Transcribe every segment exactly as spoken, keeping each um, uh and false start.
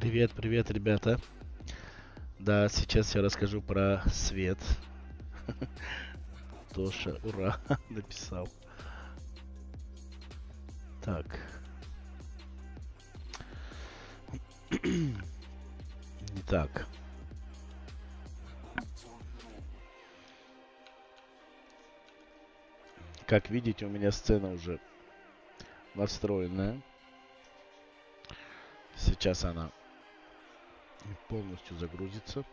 Привет, привет, ребята. Да, сейчас я расскажу про свет. Тоша, ура, написал. Так. Итак. Как видите, у меня сцена уже настроенная. Сейчас она полностью загрузится.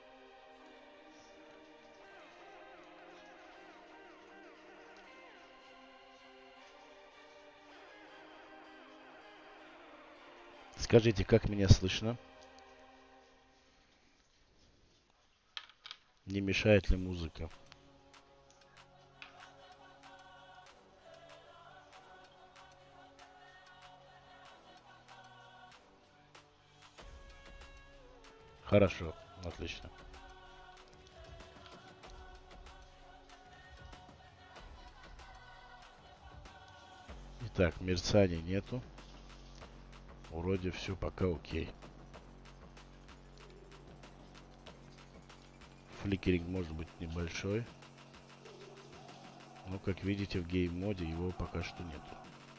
Скажите, как меня слышно? Не мешает ли музыка? Хорошо, отлично. Итак, мерцаний нету. Вроде все пока окей. Фликеринг может быть небольшой. Но, как видите, в гейм-моде его пока что нету.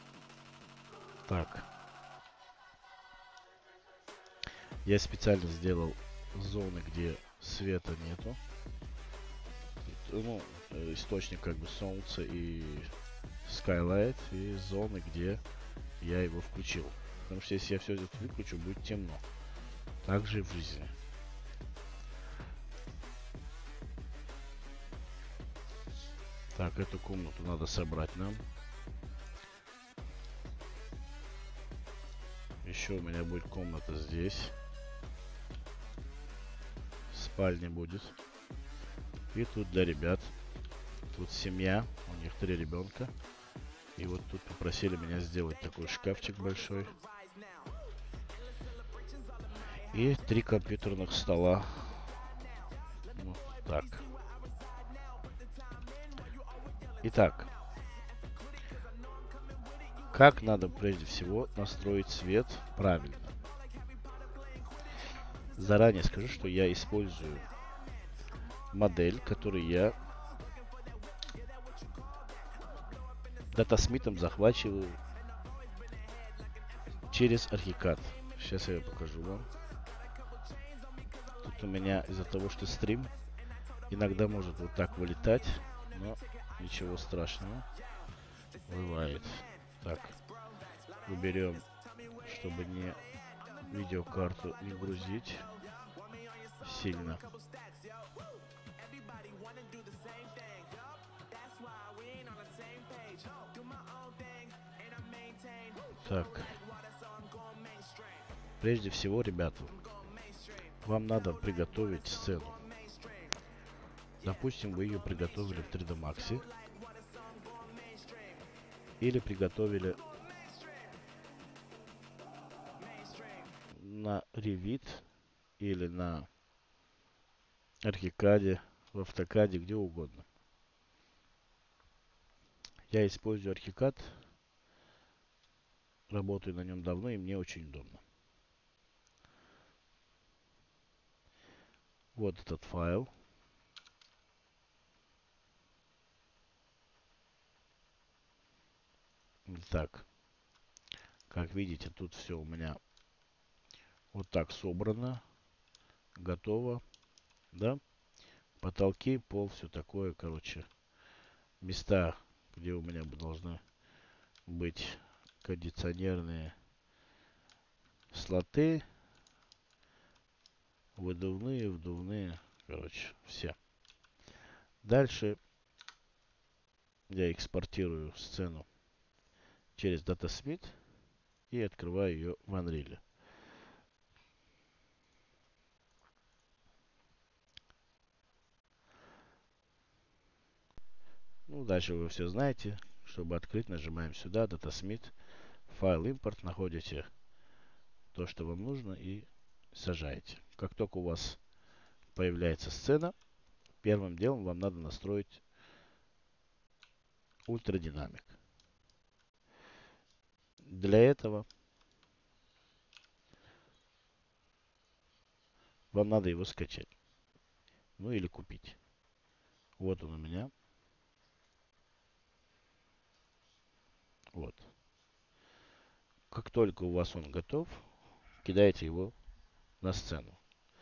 Так. Я специально сделал зоны, где света нету. Ну, источник как бы солнца и Skylight. И зоны, где я его включил. Потому что если я все это выключу, будет темно. Так же и в жизни. Так, эту комнату надо собрать нам. Еще у меня будет комната здесь. Спальня будет. И тут для ребят. Тут семья. У них три ребенка. И вот тут попросили меня сделать такой шкафчик большой. И три компьютерных стола. Вот так. Итак. Как надо прежде всего настроить свет правильно? Заранее скажу, что я использую модель, которую я датасмитом захвачиваю через Archicad. Сейчас я ее покажу вам. Тут у меня из-за того, что стрим, иногда может вот так вылетать, но ничего страшного. Бывает. Так, уберем, чтобы не видеокарту не грузить сильно. Так. Прежде всего, ребята, вам надо приготовить сцену. Допустим, вы ее приготовили в три дэ Max. Или приготовили на Revit. Или на Archicad, в автокаде, где угодно. Я использую Archicad. Работаю на нем давно, и мне очень удобно. Вот этот файл. Так, как видите, тут все у меня вот так собрано, готово, да? Потолки, пол, все такое, короче, места, где у меня должны быть кондиционерные слоты, выдувные, вдувные, короче, все. Дальше я экспортирую сцену через DataSmith и открываю ее в Unreal. Ну, дальше вы все знаете. Чтобы открыть, нажимаем сюда, DataSmith, файл импорт, находите то, что вам нужно, и сажаете. Как только у вас появляется сцена, первым делом вам надо настроить ультрадинамик. Для этого Вам надо его скачать. Ну или купить. Вот он у меня. Вот. Как только у вас он готов, кидайте его на сцену.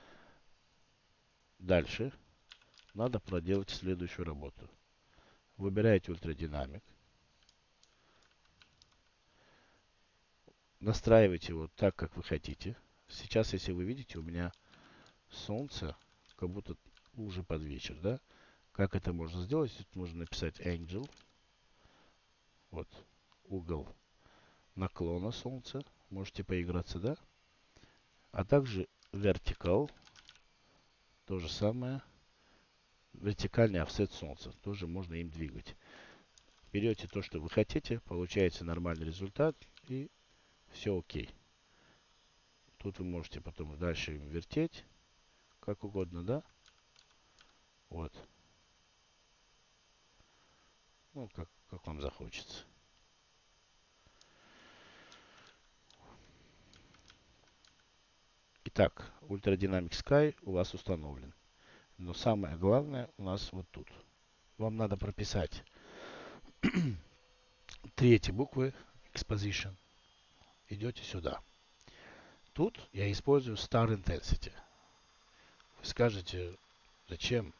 Дальше надо проделать следующую работу. Выбираете ультрадинамик. Настраивайте его так, как вы хотите. Сейчас, если вы видите, у меня солнце, как будто уже под вечер, да? Как это можно сделать? Тут можно написать Angel. Вот. Угол наклона солнца. Можете поиграться, да? А также Vertical. То же самое. Вертикальный офсет солнца. Тоже можно им двигать. Берете то, что вы хотите. Получается нормальный результат. И все окей. Тут вы можете потом дальше вертеть. Как угодно, да? Вот. Ну, как, как вам захочется. Итак, Ultra Dynamic Sky у вас установлен. Но самое главное у нас вот тут. Вам надо прописать третьи буквы Exposition. Идете сюда. Тут я использую Star Intensity. Вы скажете, зачем?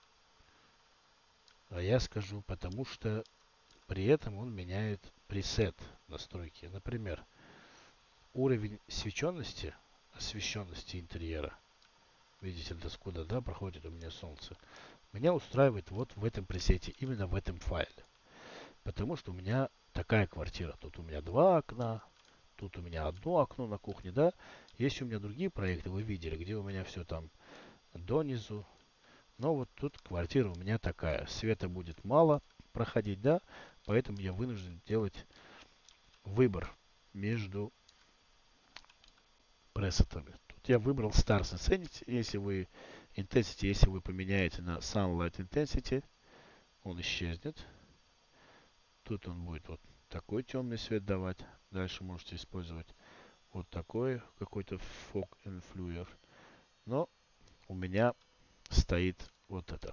А я скажу, потому что при этом он меняет пресет настройки. Например, уровень свеченности, освещенности интерьера. Видите, до скуда, да, проходит у меня солнце. Меня устраивает вот в этом пресете, именно в этом файле. Потому что у меня такая квартира. Тут у меня два окна, тут у меня одно окно на кухне, да. Есть у меня другие проекты, вы видели, где у меня все там донизу. Но вот тут квартира у меня такая. Света будет мало проходить, да. Поэтому я вынужден делать выбор между пресетами. Тут я выбрал Stars Intensity. Если вы Intensity, если вы поменяете на Sunlight Intensity, он исчезнет. Тут он будет вот такой темный свет давать. Дальше можете использовать вот такой какой-то Fog Influer. Но у меня стоит вот это.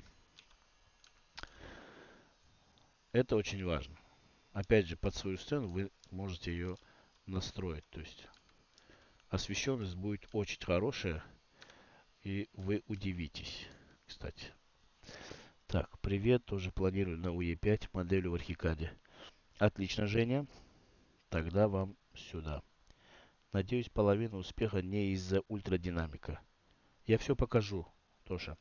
Это очень важно. Опять же, под свою сцену вы можете ее настроить. То есть освещенность будет очень хорошая. И вы удивитесь. Кстати. Так, привет. Тоже планирую на у и пять моделью в Архикаде. Отлично, Женя. Тогда вам сюда. Надеюсь, половина успеха не из-за ультрадинамика. Я все покажу, Тоша.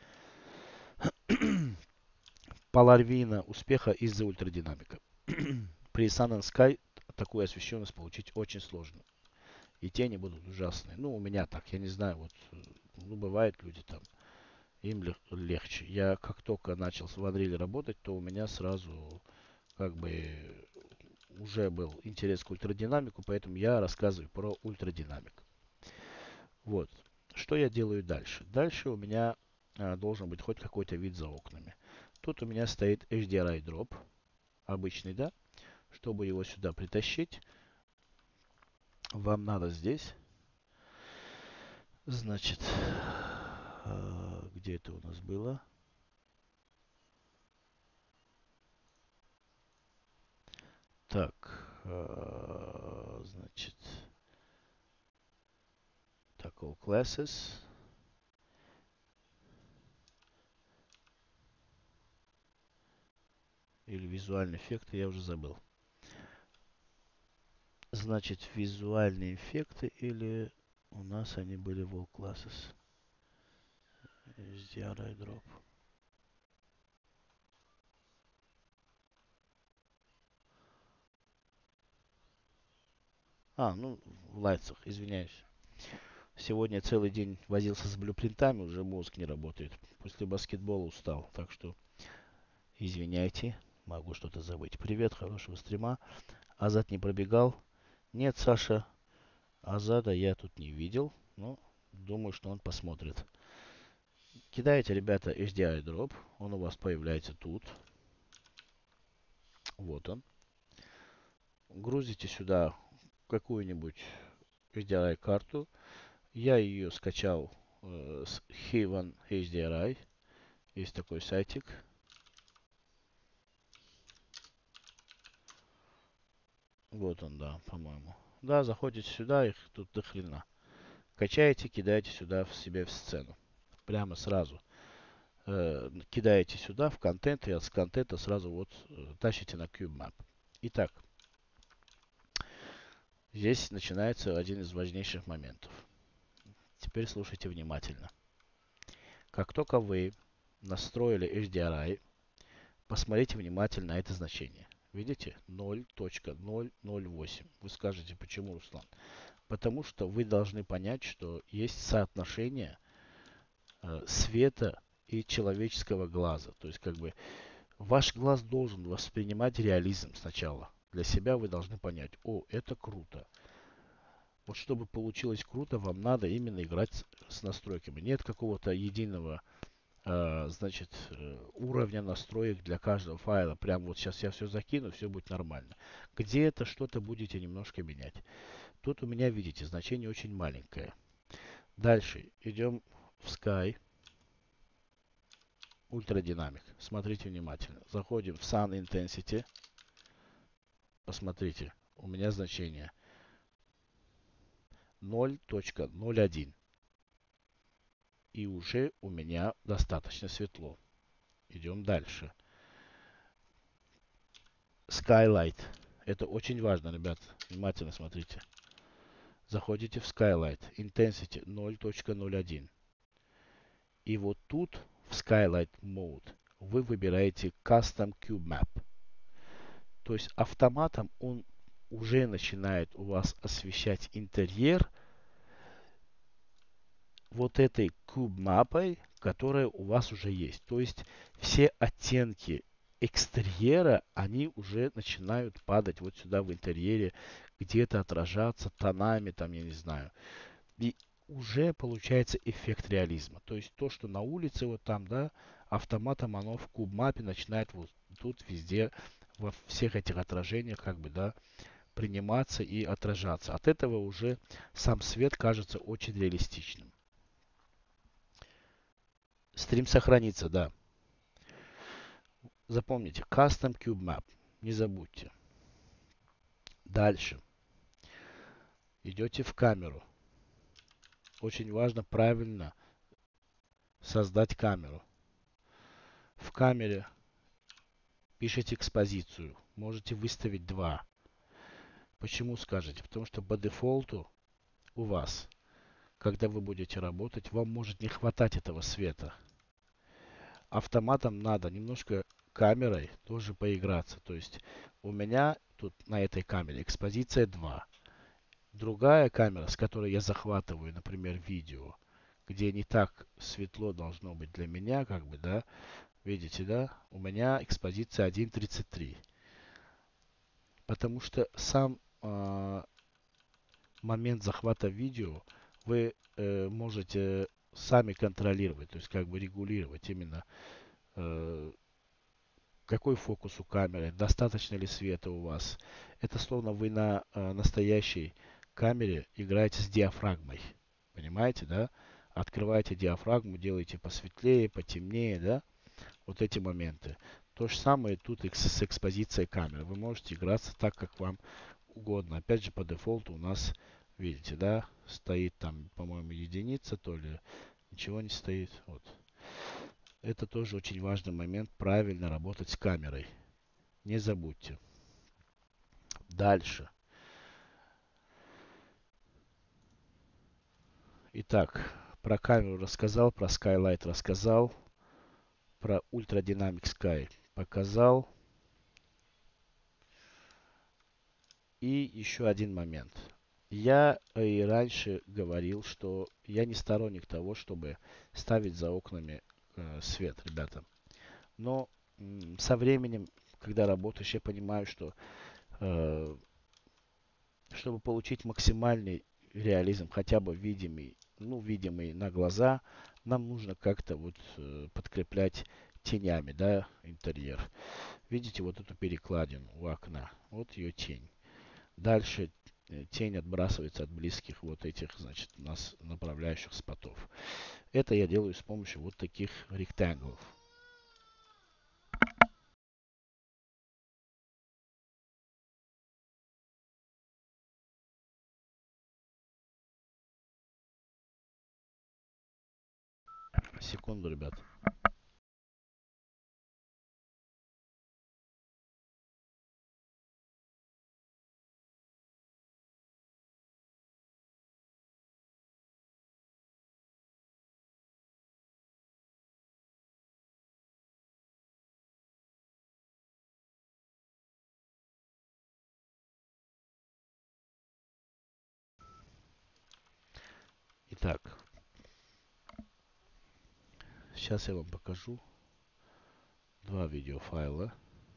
Половина успеха из-за ультрадинамика. При Sun and Sky такую освещенность получить очень сложно. И тени будут ужасные. Ну, у меня так, я не знаю, вот, ну, бывает люди там, им лег легче. Я как только начал в Unreal работать, то у меня сразу, как бы, уже был интерес к ультрадинамику, поэтому я рассказываю про ультрадинамик. Вот. Что я делаю дальше? Дальше у меня а, должен быть хоть какой-то вид за окнами. Тут у меня стоит эйч ди ар ай Drop, обычный, да? Чтобы его сюда притащить, вам надо здесь, значит, э, где это у нас было? Так, э, значит, так, all classes. Или визуальные эффекты, я уже забыл. Значит, визуальные эффекты или у нас они были в all classes. эйч ди ар ай Drop. А, ну, в лайтсах, извиняюсь. Сегодня целый день возился с блюпринтами, уже мозг не работает. После баскетбола устал, так что извиняйте, могу что-то забыть. Привет, хорошего стрима. Азат не пробегал? Нет, Саша, Азада я тут не видел, но думаю, что он посмотрит. Кидаете, ребята, эйч ди ар Drop, он у вас появляется тут. Вот он. Грузите сюда какую-нибудь эйч ди ар карту. Я ее скачал э, с Heaven эйч ди ар ай. Есть такой сайтик. Вот он, да, по-моему. Да, заходите сюда, их тут до хрена. Качаете, кидаете сюда в себе в сцену. Прямо сразу. Э, кидаете сюда в контент, и с контента сразу вот э, тащите на CubeMap. Итак, здесь начинается один из важнейших моментов. Теперь слушайте внимательно. Как только вы настроили эйч ди ар ай, посмотрите внимательно на это значение. Видите? ноль точка ноль ноль восемь. Вы скажете, почему, Руслан? Потому что вы должны понять, что есть соотношение э, света и человеческого глаза. То есть, как бы, ваш глаз должен воспринимать реализм сначала. Для себя вы должны понять, о, это круто. Вот чтобы получилось круто, вам надо именно играть с, с настройками. Нет какого-то единого э, значит, э, уровня настроек для каждого файла. Прям вот сейчас я все закину, все будет нормально. Где-то что-то будете немножко менять. Тут у меня, видите, значение очень маленькое. Дальше идем в Sky. Ультрадинамик. Смотрите внимательно. Заходим в Sun Intensity. Посмотрите. У меня значение ноль точка ноль один. И уже у меня достаточно светло. Идем дальше. Skylight. Это очень важно, ребят. Внимательно смотрите. Заходите в Skylight. Intensity ноль точка ноль один. И вот тут в Skylight Mode вы выбираете Custom Cube Map. То есть автоматом он уже начинает у вас освещать интерьер вот этой куб-мапой, которая у вас уже есть. То есть все оттенки экстерьера, они уже начинают падать вот сюда в интерьере, где-то отражаться тонами, там, я не знаю. И уже получается эффект реализма. То есть то, что на улице вот там, да, автоматом оно в куб-мапе начинает вот тут везде во всех этих отражениях как бы, да, приниматься и отражаться. От этого уже сам свет кажется очень реалистичным. Стрим сохранится, да. Запомните, Custom Cube Map. Не забудьте. Дальше. Идете в камеру. Очень важно правильно создать камеру. В камере пишите экспозицию. Можете выставить два. Почему скажете? Потому что по дефолту у вас, когда вы будете работать, вам может не хватать этого света. Автоматом надо немножко камерой тоже поиграться. То есть у меня тут на этой камере экспозиция два. Другая камера, с которой я захватываю, например, видео, где не так светло должно быть для меня, как бы, да, видите, да, у меня экспозиция один тридцать три. Потому что сам э, момент захвата видео вы э, можете сами контролировать, то есть как бы регулировать именно э, какой фокус у камеры, достаточно ли света у вас. Это словно вы на э, настоящей камере играете с диафрагмой. Понимаете, да? Открываете диафрагму, делаете посветлее, потемнее, да? Вот эти моменты. То же самое тут и с экспозицией камеры. Вы можете играться так, как вам угодно. Опять же, по дефолту у нас, видите, да, стоит там, по-моему, единица, то ли ничего не стоит. Вот. Это тоже очень важный момент, правильно работать с камерой. Не забудьте. Дальше. Итак, про камеру рассказал, про Skylight рассказал, про Ultra Dynamic Sky показал. И еще один момент. Я и раньше говорил, что я не сторонник того, чтобы ставить за окнами э, свет, ребята. Но м, со временем, когда работаешь, я понимаю, что э, чтобы получить максимальный реализм, хотя бы видимый, ну, видимый на глаза, нам нужно как-то вот э, подкреплять тенями, да, интерьер. Видите вот эту перекладину у окна? Вот ее тень. Дальше э, тень отбрасывается от близких вот этих, значит, нас направляющих спотов. Это я делаю с помощью вот таких ректанглов. Секунду, ребят. Итак, сейчас я вам покажу два видеофайла.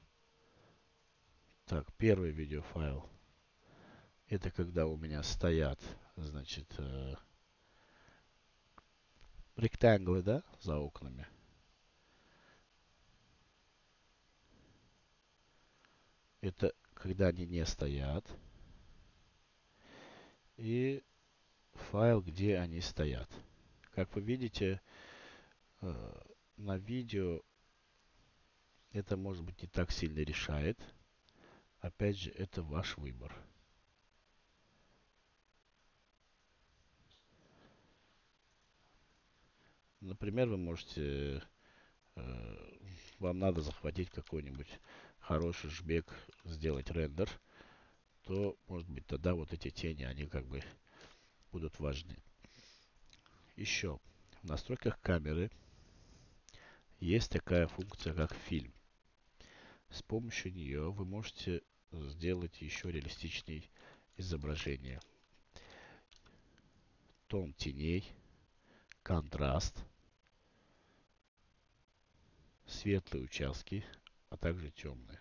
Так, первый видеофайл. Это когда у меня стоят, значит, э, ректанглы, да, за окнами. Это когда они не стоят. И файл, где они стоят. Как вы видите, э, на видео это, может быть, не так сильно решает. Опять же, это ваш выбор. Например, вы можете, э, вам надо захватить какой-нибудь хороший жбек, сделать рендер, то, может быть, тогда вот эти тени, они как бы будут важны. Еще в настройках камеры есть такая функция, как фильм. С помощью нее вы можете сделать еще реалистичнее изображение. Тон теней, контраст, светлые участки, а также темные.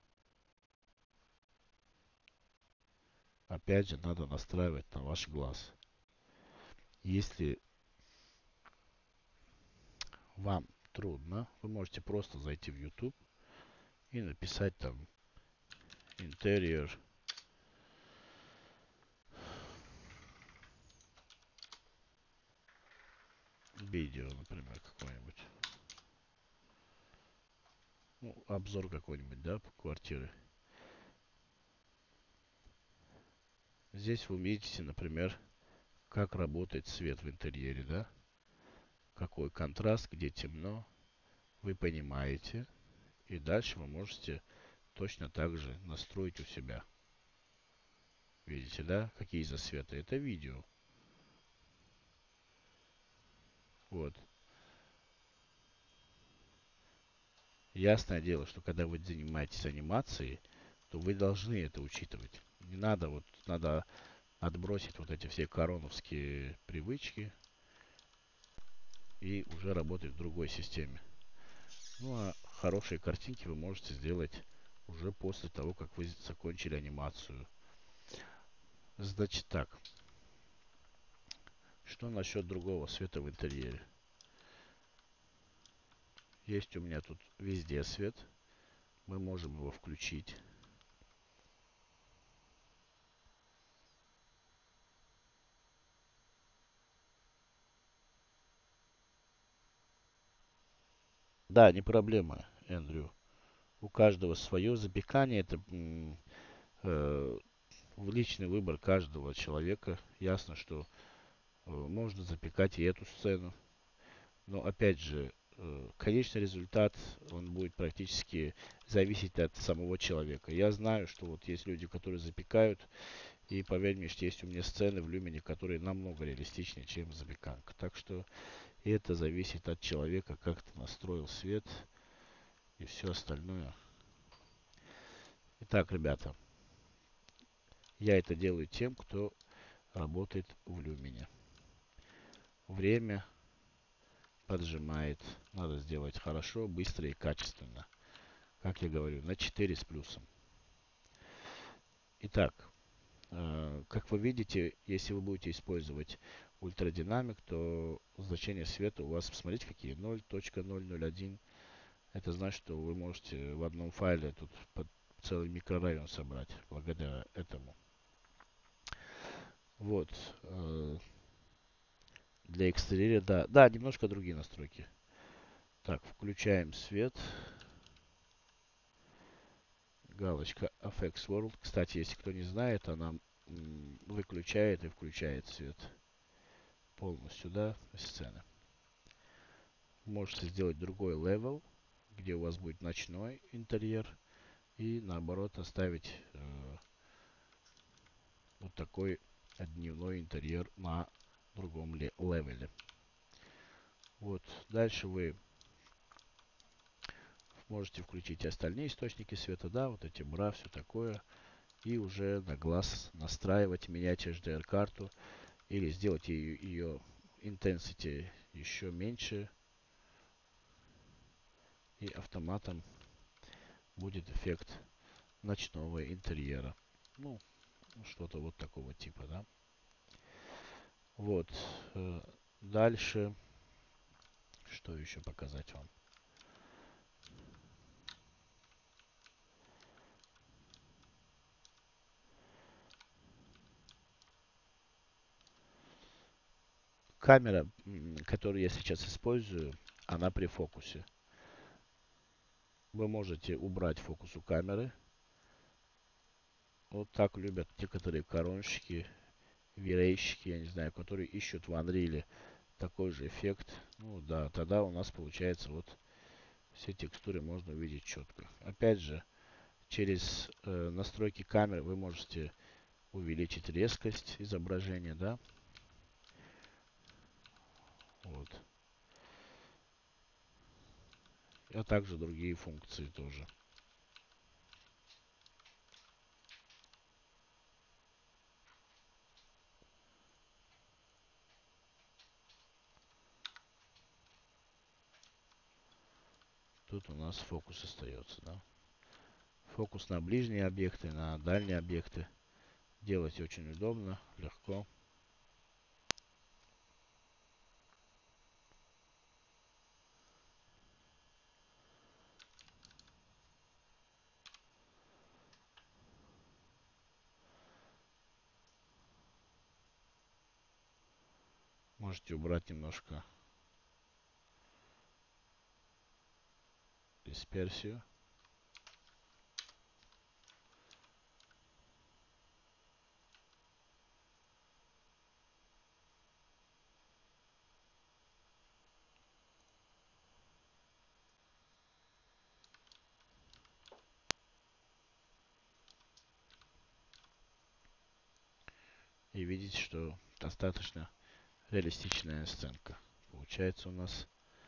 Опять же, надо настраивать на ваш глаз. Если вам трудно, вы можете просто зайти в YouTube и написать там интерьер видео, например, какой-нибудь. Ну, обзор какой-нибудь, да, по квартире. Здесь вы видите, например, как работает свет в интерьере, да? Какой контраст, где темно, вы понимаете. И дальше вы можете точно так же настроить у себя. Видите, да? Какие засветы? Это видео. Вот. Ясное дело, что когда вы занимаетесь анимацией, то вы должны это учитывать. Не надо, вот, надо отбросить вот эти все короновские привычки и уже работать в другой системе. Ну а хорошие картинки вы можете сделать уже после того, как вы закончили анимацию. Значит так, что насчет другого света в интерьере? Есть у меня тут везде свет. Мы можем его включить. Да, не проблема, Эндрю. У каждого свое запекание. Это э, личный выбор каждого человека. Ясно, что э, можно запекать и эту сцену. Но опять же, э, конечный результат, он будет практически зависеть от самого человека. Я знаю, что вот есть люди, которые запекают, и поверь мне, что есть у меня сцены в Люмине, которые намного реалистичнее, чем запеканка. Так что это зависит от человека, как ты настроил свет и все остальное. Итак, ребята, я это делаю тем, кто работает в Люмине. Время поджимает. Надо сделать хорошо, быстро и качественно. Как я говорю, на четыре с плюсом. Итак, э, как вы видите, если вы будете использовать ультрадинамик, то значение света у вас, посмотрите, какие ноль точка ноль ноль один. Это значит, что вы можете в одном файле тут целый микрорайон собрать благодаря этому. Вот. э, Для экстерьера, да. Да, немножко другие настройки. Так, включаем свет. Галочка эф экс World. Кстати, если кто не знает, она м, выключает и включает свет полностью, да, сцены. Можете сделать другой левел, где у вас будет ночной интерьер, и наоборот оставить э, вот такой дневной интерьер на другом левеле. Вот. Дальше вы можете включить остальные источники света, да, вот эти бра, все такое. И уже на глаз настраивать, менять эйч ди ар-карту или сделать ее, ее intensity еще меньше. И автоматом будет эффект ночного интерьера. Ну, что-то вот такого типа, да. Вот. э, Дальше. Что еще показать вам? Камера, м, которую я сейчас использую, она при фокусе. Вы можете убрать фокус у камеры. Вот так любят некоторые коронщики, вирейщики, я не знаю, которые ищут в Unreal такой же эффект. Ну да, тогда у нас получается вот все текстуры можно увидеть четко. Опять же, через э, настройки камеры вы можете увеличить резкость изображения, да. Вот. А также другие функции тоже. Тут у нас фокус остается, да. Фокус на ближние объекты, на дальние объекты. Делать очень удобно, легко. Можете убрать немножко дисперсию. И видите, что достаточно реалистичная сценка получается у нас.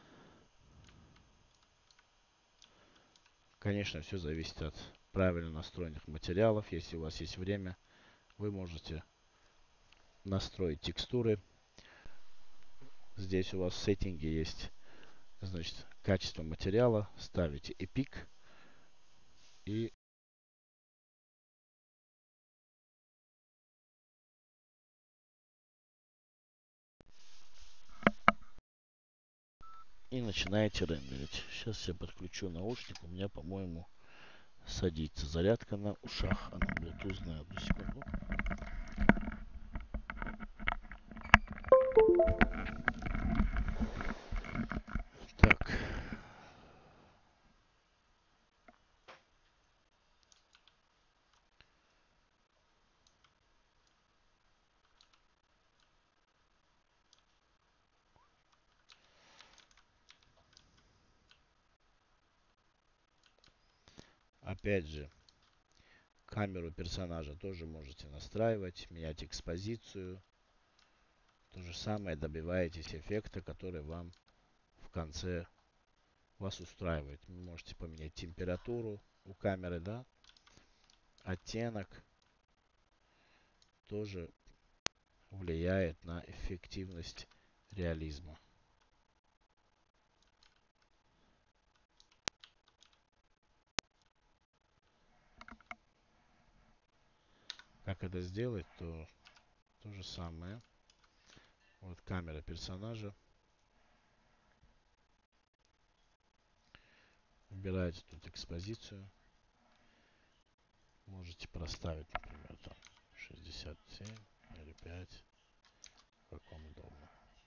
Конечно, все зависит от правильно настроенных материалов. Если у вас есть время, вы можете настроить текстуры. Здесь у вас в сеттинге есть, значит, качество материала. Ставите Epic и, и начинаете рендерить. Сейчас я подключу наушник. У меня, по-моему, садится зарядка на ушах. Она блютузная. Одну секунду. Так. Опять же, камеру персонажа тоже можете настраивать, менять экспозицию. То же самое добиваетесь эффекта, который вам в конце вас устраивает. Вы можете поменять температуру у камеры, да, оттенок тоже влияет на эффективность реализма. Как это сделать, то то же самое. Вот камера персонажа. Выбираете тут экспозицию. Можете проставить, например, там шестьдесят семь. или пять, как вам удобно.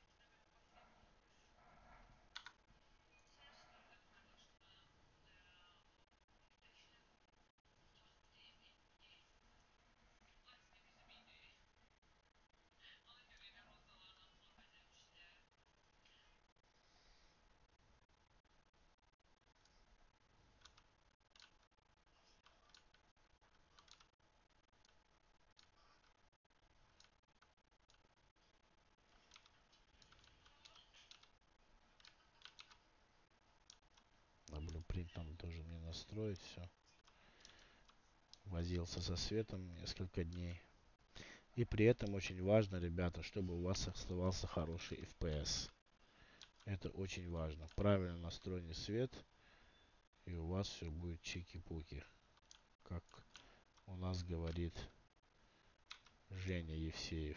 На Blueprint там тоже не настроить все. Возился со светом несколько дней. И при этом очень важно, ребята, чтобы у вас оставался хороший эф пи эс. Это очень важно. Правильно настроенный свет, и у вас все будет чики-пуки. Как у нас говорит Женя Евсеев.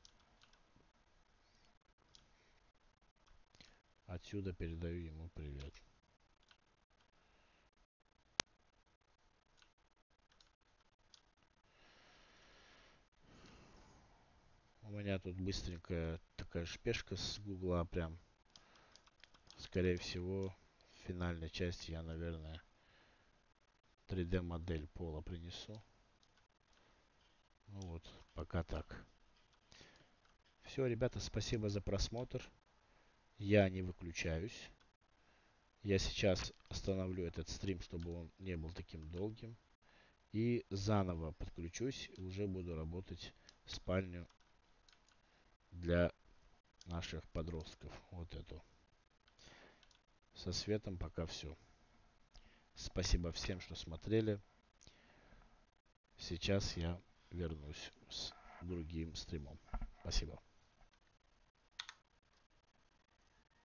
Отсюда передаю ему привет. У меня тут быстренькая такая шпешка с гугла прям. Скорее всего, в финальной части я, наверное, три дэ модель пола принесу. Ну вот, пока так. Все, ребята, спасибо за просмотр. Я не выключаюсь. Я сейчас остановлю этот стрим, чтобы он не был таким долгим. И заново подключусь и уже буду работать в спальню для наших подростков. Вот эту. Со светом пока все. Спасибо всем, что смотрели. Сейчас я вернусь с другим стримом. Спасибо.